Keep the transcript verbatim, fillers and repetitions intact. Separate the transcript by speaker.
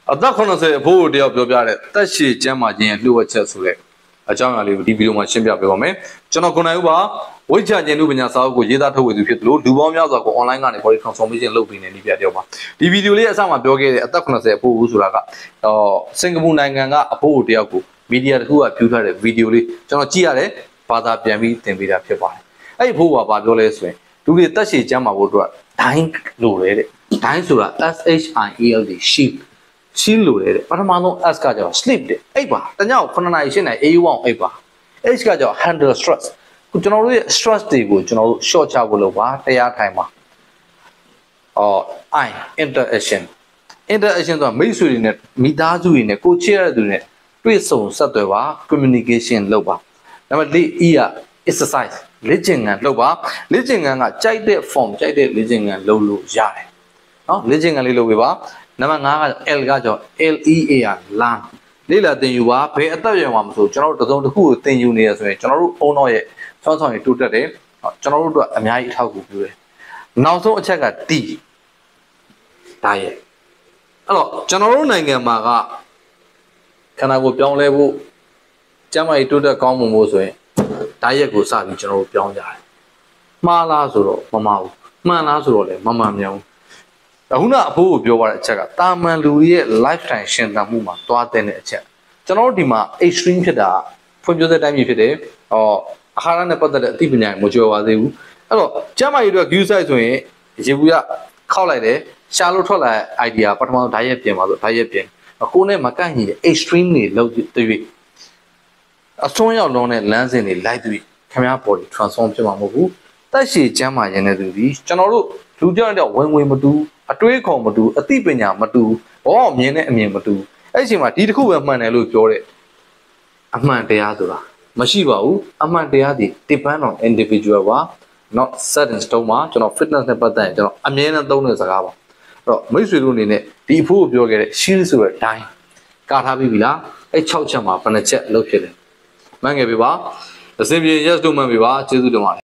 Speaker 1: အသက်ခုနှစ်ဆယ်အဖိုးတယောက်ပြောပြတဲ့တက်ရှိကျမ်းမာခြင်းရဲ့လှုပ်ဝက်ချက်ဆိုတဲ့အကြောင်းအရာလေးကိုဒီဗီဒီယိုမှာရှင်းပြပေးပါမယ်ကျွန်တော်ကိုနိုင်ဦးပါဝိချခြင်းလူပညာစာအုပ်ကိုရေးသားထုတ်ဝေသူဖြစ်တယ်လို့လူပေါင်းများစွာကို online ကနေ body transformation လုပ်ပေးနေနေပြတယောက်ပါဒီဗီဒီယိုလေးအစမှာပြောခဲ့တဲ့အသက်ခုနှစ်ဆယ်အဖိုးဆိုတာကတော့စင်ကာပူနိုင်ငံကအဖိုးတယောက်ကိုမီဒီယာတစ်ခုကပြုထားတဲ့ဗီဒီယိုလေးကျွန်တော်ကြည့်ရတယ်ဘာသာပြန်ပြီးသင်ပေးတာဖြစ်ပါတယ်အဲ့ဒီအဖိုးကဘာပြောလဲဆိုရင်လူတွေတက်ရှိကျမ်းမာဖို့အတွက်ဒိုင်းလို့လေတဲ့ဒိုင်းဆိုတာ S H I E L D sheep ရှင်းလို့လေပထမဆုံး S ကကြောင့် sleep တဲ့အိပ်ပါတညောက်ခုနှစ်နာရီရှင်းနိုင် A U အောင်အိပ်ပါ H ကကြောင့် handle stress ခုကျွန်တော်တို့ရဲ့ stress တွေကိုကျွန်တော်တို့ short ချဖို့လုပ်ပါတရားထိုင်ပါအော် I interaction interaction ဆိုတာမိတ်ဆွေတွေနဲ့မိသားစုတွေနဲ့ကိုချစ်ရတဲ့သူတွေနဲ့တွေ့ဆုံဆက်သွယ်ပါ communication လုပ်ပါနံပါတ်၄ E က exercise လေ့ကျင့်ခန်းလုပ်ပါလေ့ကျင့်ခန်းကကြိုက်တဲ့ form ကြိုက်တဲ့လေ့ကျင့်ခန်းလုပ်လို့ရတယ်နော်လေ့ကျင့်ခန်းလေးလုပ်ပေးပါနံပါတ်၅က L ကကြောင့် L E A R learn လေ့လာသင်ယူပါဘယ်အသက်အရွယ်မှာမဆိုကျွန်တော်တို့တစုံတစ်ခုကိုသင်ယူနေရဆိုရင်ကျွန်တော်တို့အုံတော့ရဲ့စောင့်ဆောင်ရတိုးတက်တယ်ကျွန်တော်တို့အတွက်အများကြီးအထောက်အကူပြုတယ်နောက်ဆုံးအချက်က D diet အဲ့တော့ကျွန်တော်တို့နိုင်ငံမှာကခန္ဓာကိုယ်ပြောင်းလဲဖို့ကျန်းမာရေးတိုးတက်ကောင်းမွန်ဖို့ဆိုရင် diet ကိုစပြီးကျွန်တော်တို့ပြောင်းကြတယ်မှားလားဆိုတော့မမှားဘူးမှန်လားဆိုတော့လည်းမမှန်မြန်ဘူးအခုနအဖိုးကိုပြောသွားတဲ့အချက်ကတာမန်လူရဲ့ lifetime ရှင်သန်မှုမှာတွားတဲ့အချက်ကျွန်တော်တို့ဒီမှာ extreme ဖြစ်တာဖွံ့ဖြိုးတဲ့တိုင်းပြည်ဖြစ်တယ်ဟောအာဟာရနဲ့ပတ်သက်တဲ့အသိပညာမကျော်ပါသေးဘူးအဲ့တော့ကျန်းမာရေးအတွက် view site ဆိုရင်ရေဘူးရခောက်လိုက်တယ်ရှာလို့ထွက်လာတဲ့ idea ပထမဆုံး diet ပြင်ပါဆို diet ပြင်ကိုယ်နဲ့မကန့်ညီတဲ့ extreme တွေလောက်တွေ့အစွန်းရောက်လုံးတဲ့လမ်းစဉ်တွေလိုက်တွေ့ခင်ဗျား body transform ဖြစ်မှာမဟုတ်ဘူးတက်ရှည်ကျန်းမာရင်တဲ့သူဒီကျွန်တော်တို့လူကြောင့်တော့ဝင်ဝင်မတူအတွေးခေါ်မတူအသိပညာမတူဘောမြင်တဲ့အမြင်မတူအဲ့ဒီအချိန်မှာဒီတစ်ခုပဲမှန်တယ်လို့ပြောတဲ့အမှန်တရားဆိုတာမရှိပါဘူးအမှန်တရားဒီ depend on individual ပါ not set in stone မှာကျွန်တော် fitness နဲ့ပတ်သက်ရင်ကျွန်တော်အမြဲတမ်းသုံးတဲ့စကားပါအဲ့တော့မိတ်ဆွေတို့အနေနဲ့ဒီအဖို့ကိုပြောခဲ့တဲ့ shield ဆိုတဲ့အတိုင်းကာထားပြီးပြီလားအဲ့၆ချက်မှာဘယ်နှချက်လုပ်ဖြစ်လဲမှန်ခဲ့ပြီပါအစဉ်ပြေ yes တို့မှန်ပြီပါကျေးဇူးတင်ပါတယ်